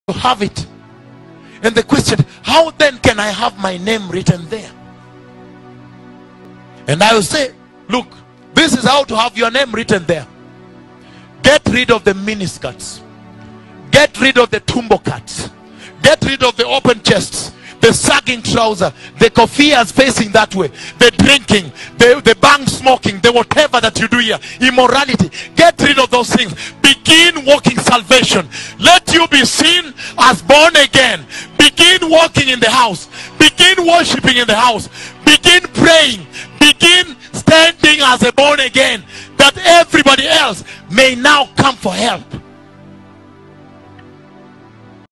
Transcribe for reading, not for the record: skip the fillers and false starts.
have it. And the question, how then can I have my name written there? And I will say, look, this is how to have your name written there. Get rid of the miniskirts. Get rid of the tumbo cuts. Get rid of the open chests, the sagging trouser, the kofiyas facing that way, the drinking, the bang smoking, the whatever that you do here, immorality. Get rid of those things. Begin walking salvation. Let you be seen as born again. Begin walking in the house. Begin worshiping in the house. Begin praying. Begin standing as a born again, that everybody else may now come for help.